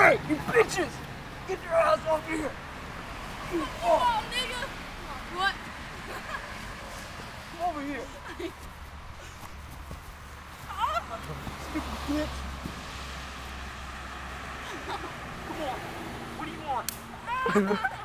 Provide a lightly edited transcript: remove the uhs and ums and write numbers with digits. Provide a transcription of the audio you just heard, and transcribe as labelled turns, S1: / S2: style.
S1: Hey, you bitches! Get your ass off here!
S2: Oh, nigga! What?
S1: Come over here! Stupid bitch! Come on! What do you want?